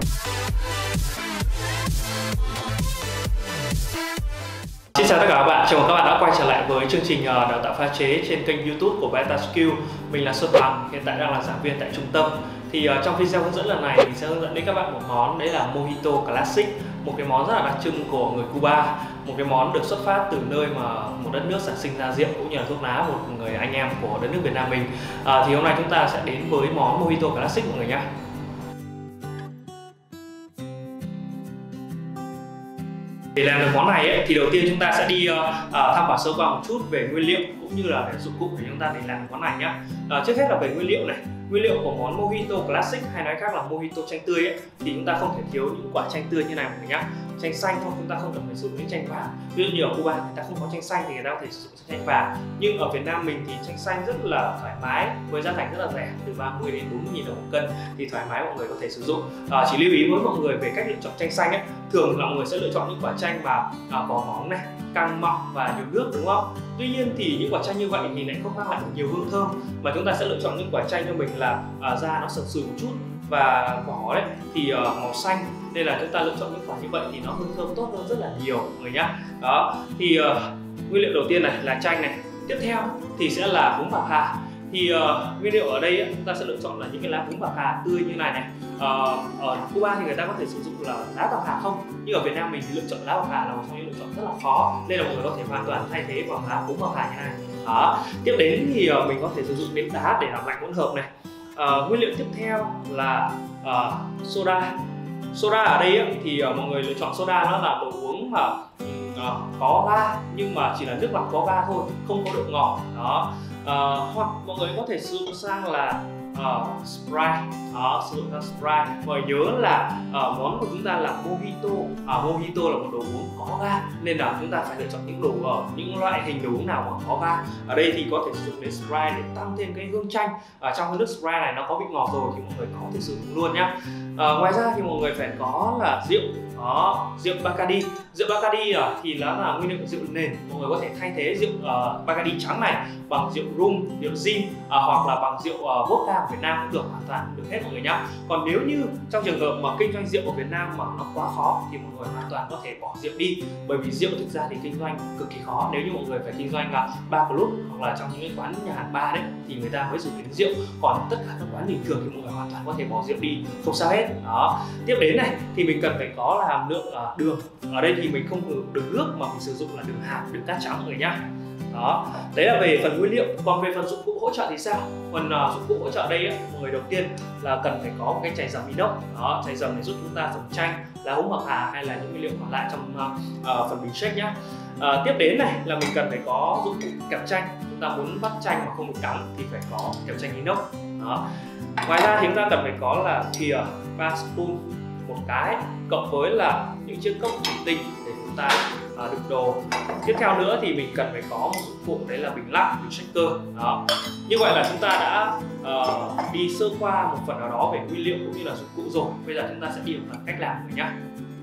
Xin chào tất cả các bạn, chào mừng các bạn đã quay trở lại với chương trình đào tạo pha chế trên kênh YouTube của BetaSkill. Mình là Xuân Bằng, hiện tại đang là giảng viên tại trung tâm. Thì trong video hướng dẫn lần này mình sẽ hướng dẫn đến các bạn một món, đấy là Mojito Classic, một cái món rất là đặc trưng của người Cuba, một cái món được xuất phát từ nơi mà một đất nước sản sinh ra rượu cũng như là thuốc lá, một người anh em của đất nước Việt Nam mình. Thì hôm nay chúng ta sẽ đến với món Mojito Classic mọi người nhé. Để làm được món này ấy, thì đầu tiên chúng ta sẽ đi tham khảo sơ qua một chút về nguyên liệu cũng như là về dụng cụ để chúng ta để làm món này nhé. Trước hết là về nguyên liệu này. Nguyên liệu của món Mojito Classic hay nói khác là Mojito chanh tươi ấy, thì chúng ta không thể thiếu những quả chanh tươi như này mọi người nhé. Chanh xanh thôi, chúng ta không cần phải sử dụng những chanh vàng. Ví dụ như ở Cuba người ta không có chanh xanh thì người ta có thể sử dụng chanh vàng. Nhưng ở Việt Nam mình thì chanh xanh rất là thoải mái với giá thành rất là rẻ, từ 30 đến 40.000 đồng một cân, thì thoải mái mọi người có thể sử dụng. Chỉ lưu ý với mọi người về cách lựa chọn chanh xanh ấy, thường là mọi người sẽ lựa chọn những quả chanh mà vỏ mỏng này, căng mọng và nhiều nước, đúng không? Tuy nhiên thì những quả chanh như vậy thì lại không mang lại được nhiều hương thơm, mà chúng ta sẽ lựa chọn những quả chanh cho mình là da nó sần sùi một chút và vỏ đấy thì màu xanh, nên là chúng ta lựa chọn những quả như vậy thì nó hương thơm tốt hơn rất là nhiều mọi người nhá. Đó thì nguyên liệu đầu tiên này là chanh này, tiếp theo thì sẽ là bún bạc hà. Thì nguyên liệu ở đây ấy, chúng ta sẽ lựa chọn là những cái lá bún bạc hà tươi như này này. Ở Cuba thì người ta có thể sử dụng là lá bạc hà không, nhưng ở Việt Nam mình thì lựa chọn lá bạc hà là một trong những lựa chọn rất là khó, nên là mọi người có thể hoàn toàn thay thế bằng lá bún bạc hà như này. Đó. Tiếp đến thì mình có thể sử dụng nếp đá để làm lạnh hỗn hợp này. Nguyên liệu tiếp theo là soda. Soda ở đây ấy, thì mọi người lựa chọn soda nó là đồ uống mà có ga, nhưng mà chỉ là nước lọc có ga thôi, không có độ ngọt. Đó. Hoặc mọi người có thể sử dụng sang là Sprite. Đó, sử dụng sang Sprite. Mọi người nhớ là món của chúng ta là Mojito. Mojito là một đồ uống có ga, nên là chúng ta phải lựa chọn những loại hình đồ uống nào mà có ga. Ở đây thì có thể sử dụng đến Sprite để tăng thêm cái hương chanh. Trong cái nước Sprite này nó có vị ngọt rồi thì mọi người có thể sử dụng luôn nhá. Ngoài ra thì mọi người phải có là rượu. Đó, rượu Bacardi. Rượu Bacardi thì nó là nguyên liệu rượu nền. Mọi người có thể thay thế rượu Bacardi trắng này bằng rượu rum, rượu gin, hoặc là bằng rượu vodka của Việt Nam cũng được, hoàn toàn được hết mọi người nhá. Còn nếu như trong trường hợp mà kinh doanh rượu ở Việt Nam mà nó quá khó thì mọi người hoàn toàn có thể bỏ rượu đi, bởi vì rượu thực ra thì kinh doanh cực kỳ khó. Nếu như mọi người phải kinh doanh bar club hoặc là trong những cái quán nhà hàng bar đấy thì người ta mới dùng đến rượu, còn tất cả các quán bình thường thì mọi người hoàn toàn có thể bỏ rượu đi, không sao hết. Đó. Tiếp đến này thì mình cần phải có là hàm lượng đường. Ở đây thì mình không sử dụng đường nước mà mình sử dụng là đường hạt, đường cát trắng mọi người nhá. Đó, đấy là về phần nguyên liệu. Còn về phần dụng cụ hỗ trợ thì sao? Phần dụng cụ hỗ trợ đây ấy, mọi người đầu tiên là cần phải có một cái chày dầm inox. Đó, chày dầm để giúp chúng ta dầm chanh, lá húng bạc hà hay là những nguyên liệu còn lại trong phần bình shake nhá. Tiếp đến này là mình cần phải có dụng cụ kẹp chanh. Chúng ta muốn bắt chanh mà không bị đắng thì phải có kẹp chanh inox. Đó. Ngoài ra thì chúng ta cần phải có là thìa 3 spoon một cái, cộng với là những chiếc cốc thủy tinh để chúng ta đựng đồ. Tiếp theo nữa thì mình cần phải có một dụng cụ, đấy là bình lắc, bình shaker. Đó. Như vậy là chúng ta đã đi sơ qua một phần nào đó về nguyên liệu cũng như là dụng cụ rồi. Bây giờ chúng ta sẽ đi vào phần cách làm rồi nhé.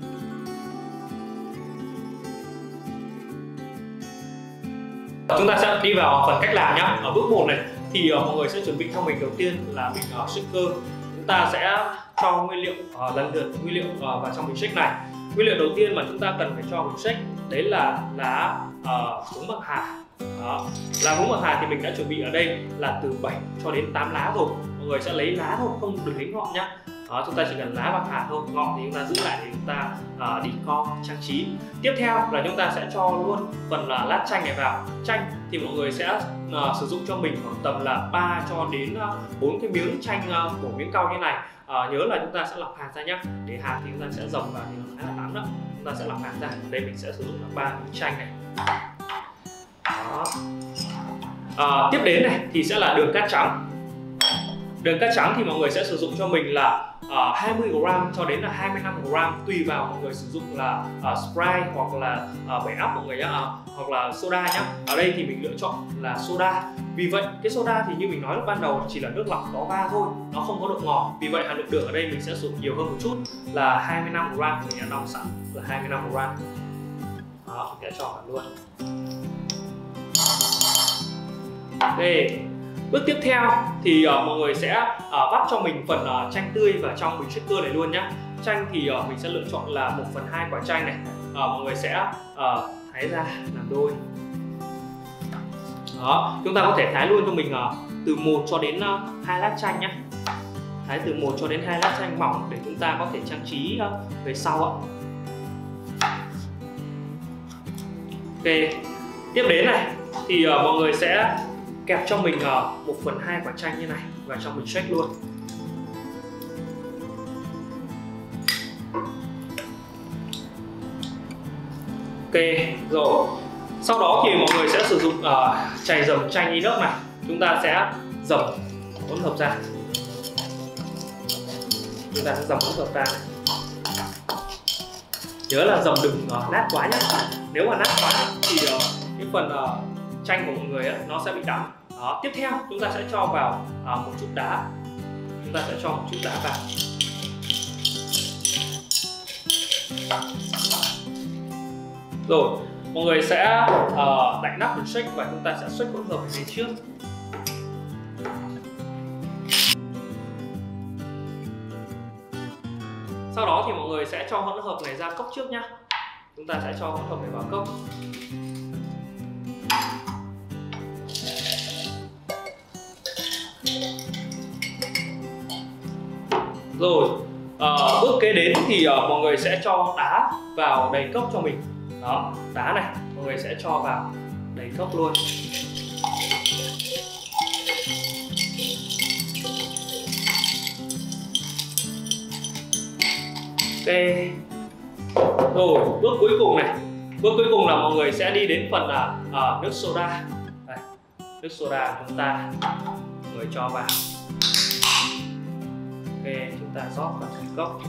Chúng ta sẽ đi vào phần cách làm nhé. Ở bước 1 này thì mọi người sẽ chuẩn bị cho mình đầu tiên là bình shaker. Chúng ta sẽ cho nguyên liệu lần lượt nguyên liệu vào trong bình shake này. Nguyên liệu đầu tiên mà chúng ta cần phải cho bình shake đấy là lá húng bạc hà. Đó. Lá húng bạc hà thì mình đã chuẩn bị ở đây là từ 7 cho đến 8 lá rồi. Mọi người sẽ lấy lá thôi, không được lấy ngọn nhá. Đó, chúng ta chỉ cần lá bạc hà thôi, ngọn thì chúng ta giữ lại để chúng ta decor trang trí. Tiếp theo là chúng ta sẽ cho luôn phần lát chanh này vào. Chanh thì mọi người sẽ sử dụng cho mình khoảng tầm là 3 cho đến 4 cái miếng chanh bổ miếng cau như này. Nhớ là chúng ta sẽ lọc hạt ra nhé. Để hạt thì chúng ta sẽ dầm vào thì nó khá là đắng đó. Chúng ta sẽ lọc hạt ra. Ở đây mình sẽ sử dụng là 3 miếng chanh này. Đó. Tiếp đến này thì sẽ là đường cát trắng. Đường cát trắng thì mọi người sẽ sử dụng cho mình là 20g cho đến là 25g, tùy vào mọi người sử dụng là Sprite hoặc là 7up mọi người nhá, hoặc là soda nhá. Ở đây thì mình lựa chọn là soda. Vì vậy cái soda thì như mình nói lúc ban đầu chỉ là nước lọc có ga thôi, nó không có độ ngọt. Vì vậy hàm lượng đường ở đây mình sẽ sử dụng nhiều hơn một chút là 25g, mình đã đong sẵn là 25g. Đó, mình sẽ cho vào luôn. Ok. Bước tiếp theo thì mọi người sẽ vắt cho mình phần chanh tươi vào trong bình shaker này luôn nhá. Chanh thì mình sẽ lựa chọn là 1/2 quả chanh này. Mọi người sẽ thái ra làm đôi. Đó, chúng ta có thể thái luôn cho mình từ 1 cho đến 2 lát chanh nhé. Thái từ 1 cho đến 2 lát chanh mỏng để chúng ta có thể trang trí về sau ạ. Ok, tiếp đến này thì mọi người sẽ kẹp cho mình 1/2 quả chanh như này vào trong bình shake luôn. Ok, rồi. Sau đó thì mọi người sẽ sử dụng chày dầm chanh inox này. Chúng ta sẽ dầm hỗn hợp ra. Chúng ta sẽ dầm hỗn hợp ra này. Nhớ là dầm đừng nát quá nhé. Nếu mà nát quá thì cái phần chanh của mọi người ấy, nó sẽ bị đắng. Đó. Tiếp theo chúng ta sẽ cho vào một chút đá. Chúng ta sẽ cho một chút đá vào. Rồi, mọi người sẽ đậy nắp bình shake và chúng ta sẽ shake hỗn hợp lên trước. Sau đó thì mọi người sẽ cho hỗn hợp này ra cốc trước nhá. Chúng ta sẽ cho hỗn hợp này vào cốc. Rồi, bước kế đến thì mọi người sẽ cho đá vào đầy cốc cho mình. Đó, đá này, mọi người sẽ cho vào đầy cốc luôn. Ok. Rồi, bước cuối cùng này. Bước cuối cùng là mọi người sẽ đi đến phần nước soda. Đây, nước soda chúng ta mọi người cho vào. Ok, chúng ta rót vào cái cốc.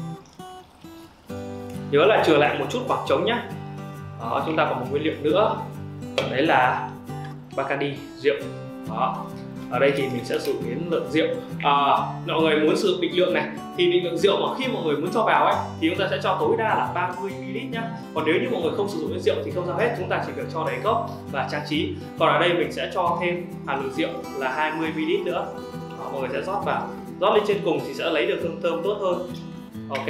Nhớ là chừa lại một chút khoảng trống nhé. Đó, chúng ta còn một nguyên liệu nữa. Đấy là Bacardi, rượu. Đó. Ở đây thì mình sẽ sử dụng đến lượng rượu. Mọi người muốn sử dụng định lượng này thì định lượng rượu mà khi mọi người muốn cho vào ấy thì chúng ta sẽ cho tối đa là 30 ml nhá. Còn nếu như mọi người không sử dụng đến rượu thì không sao hết, chúng ta chỉ việc cho đầy cốc và trang trí. Còn ở đây mình sẽ cho thêm hàm lượng rượu là 20 ml nữa. Đó, mọi người sẽ rót vào, rót lên trên cùng thì sẽ lấy được hương thơm tốt hơn. Ok.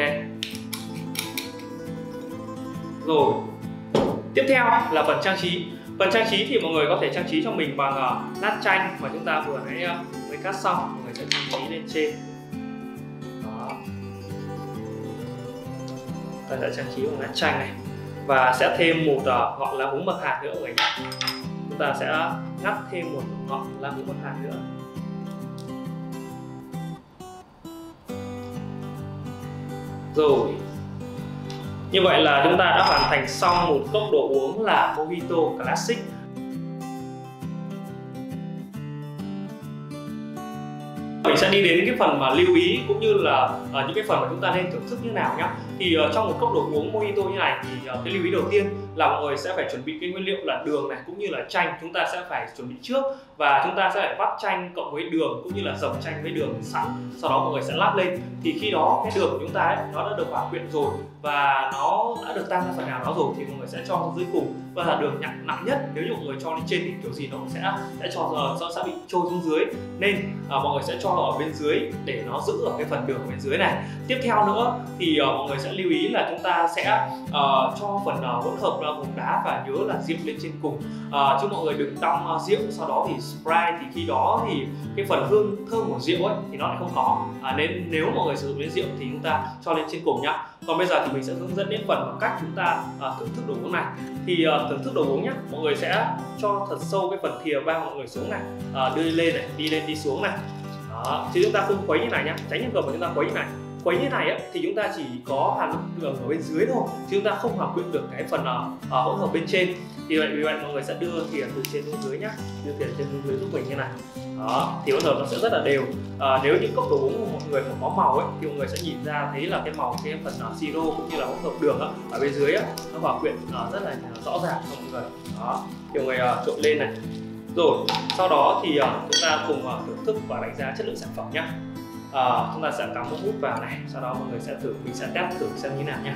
Rồi. Tiếp theo là phần trang trí. Phần trang trí thì mọi người có thể trang trí cho mình bằng lát chanh mà chúng ta vừa nãy mới cắt xong. Mọi người sẽ trang trí lên trên. Đó. Ta sẽ trang trí bằng lát chanh này. Và sẽ thêm một ngọn lá húng bạc hà nữa mọi người nhé. Chúng ta sẽ ngắt thêm một ngọn lá húng bạc hà nữa. Rồi. Như vậy là chúng ta đã hoàn thành xong một cốc đồ uống là Mojito Classic. Mình sẽ đi đến cái phần mà lưu ý cũng như là những cái phần mà chúng ta nên thưởng thức như nào nhé. Thì trong một cốc đồ uống Mojito như này thì cái lưu ý đầu tiên là mọi người sẽ phải chuẩn bị cái nguyên liệu là đường này cũng như là chanh, chúng ta sẽ phải chuẩn bị trước và chúng ta sẽ phải vắt chanh cộng với đường cũng như là dầm chanh với đường sẵn, sau đó mọi người sẽ lát lên. Thì khi đó cái đường của chúng ta ấy, nó đã được hòa quyện rồi và nó đã được tan ra phần nào đó rồi thì mọi người sẽ cho dưới cùng, và là đường nặng nhất. Nếu như mọi người cho lên trên thì kiểu gì nó cũng sẽ sẽ bị trôi xuống dưới, nên mọi người sẽ cho ở bên dưới để nó giữ ở cái phần đường ở bên dưới này. Tiếp theo nữa thì mọi người sẽ lưu ý là chúng ta sẽ cho phần hỗn hợp gồm đá và nhớ là rượu lên trên cùng, chứ mọi người đừng đong rượu sau đó thì Sprite, thì khi đó thì cái phần hương thơm của rượu ấy thì nó lại không có, nên nếu mọi người sử dụng đến rượu thì chúng ta cho lên trên cùng nhá. Còn bây giờ thì mình sẽ hướng dẫn đến phần cách chúng ta thưởng thức đồ uống này. Thì thưởng thức đồ uống nhé, mọi người sẽ cho thật sâu cái phần thìa ba mọi người xuống này, đưa lên này, đi lên đi xuống này. Đó, chứ chúng ta không khuấy như này nhá, tránh trường hợp mà chúng ta khuấy như này. Khuấy như này ấy, thì chúng ta chỉ có hàm lượng đường ở bên dưới thôi, chứ chúng ta không hòa quyện được cái phần hỗn hợp bên trên. Vì vậy mọi người sẽ đưa thìa từ trên xuống dưới nhá, đưa thìa trên xuống dưới giúp mình như này. Đó, thì hỗn hợp nó sẽ rất là đều. Nếu những cốc đồ uống của mọi người có màu ấy thì mọi người sẽ nhìn ra thấy là cái màu cái phần siro cũng như là hỗn hợp đường ở bên dưới ấy, nó hòa quyện rất là rõ ràng cho mọi người. Đó, thì mọi người trộn lên này. Rồi sau đó thì chúng ta cùng thưởng thức và đánh giá chất lượng sản phẩm nhé. Chúng ta sẽ cắm một hút vào này, sau đó mọi người sẽ thử, mình sẽ test thử xem như nào nhé.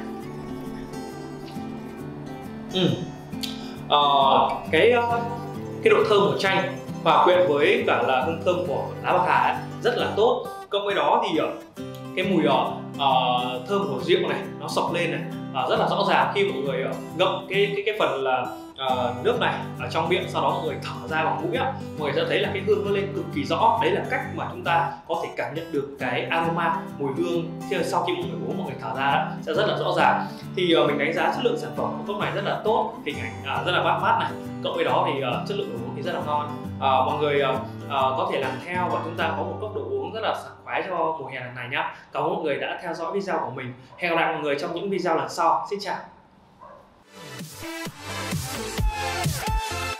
Cái độ thơm của chanh hòa quyện với cả là hương thơm của lá bạc hà ấy, rất là tốt. Cộng với đó thì cái mùi thơm của rượu này nó sộc lên này rất là rõ ràng khi mọi người ngậm cái phần là nước này ở trong miệng, sau đó mọi người thở ra bằng mũi á, mọi người sẽ thấy là cái hương nó lên cực kỳ rõ. Đấy là cách mà chúng ta có thể cảm nhận được cái aroma, mùi hương sau khi mọi người uống, mọi người thở ra sẽ rất là rõ ràng. Thì mình đánh giá chất lượng sản phẩm của cốc này rất là tốt, hình ảnh rất là bắt mắt này, cộng với đó thì chất lượng đồ uống thì rất là ngon. Mọi người có thể làm theo và chúng ta có một cốc đồ uống rất là sảng khoái cho mùa hè lần này nhá. Cảm ơn mọi người đã theo dõi video của mình. Hẹn gặp lại mọi người trong những video lần sau. Xin chào.